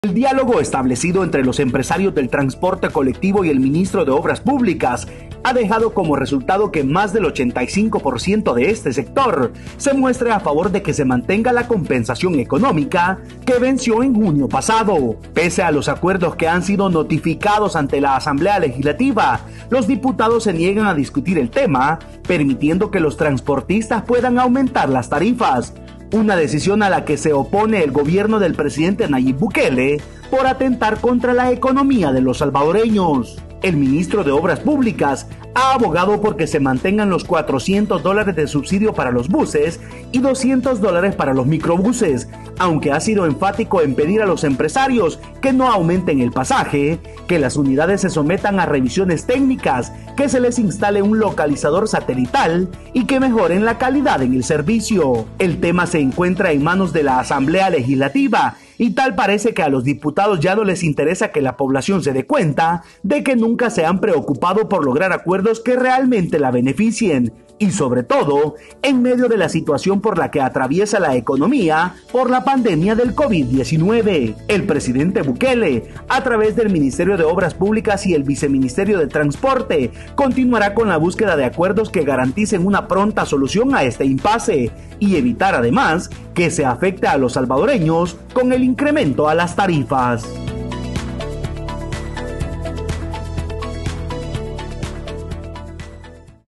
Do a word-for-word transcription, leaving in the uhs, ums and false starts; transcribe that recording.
El diálogo establecido entre los empresarios del transporte colectivo y el ministro de Obras Públicas ha dejado como resultado que más del ochenta y cinco por ciento de este sector se muestre a favor de que se mantenga la compensación económica que venció en junio pasado. Pese a los acuerdos que han sido notificados ante la Asamblea Legislativa, los diputados se niegan a discutir el tema, permitiendo que los transportistas puedan aumentar las tarifas. Una decisión a la que se opone el gobierno del presidente Nayib Bukele por atentar contra la economía de los salvadoreños. El ministro de Obras Públicas ha abogado por que se mantengan los cuatrocientos dólares de subsidio para los buses y doscientos dólares para los microbuses, aunque ha sido enfático en pedir a los empresarios que no aumenten el pasaje, que las unidades se sometan a revisiones técnicas, que se les instale un localizador satelital y que mejoren la calidad en el servicio. El tema se encuentra en manos de la Asamblea Legislativa y tal parece que a los diputados ya no les interesa que la población se dé cuenta de que nunca se han preocupado por lograr acuerdos que realmente la beneficien, y sobre todo, en medio de la situación por la que atraviesa la economía por la pandemia del COVID diecinueve. El presidente Bukele, a través del Ministerio de Obras Públicas y el Viceministerio de Transporte, continuará con la búsqueda de acuerdos que garanticen una pronta solución a este impasse y evitar además que se afecte a los salvadoreños con el incremento a las tarifas.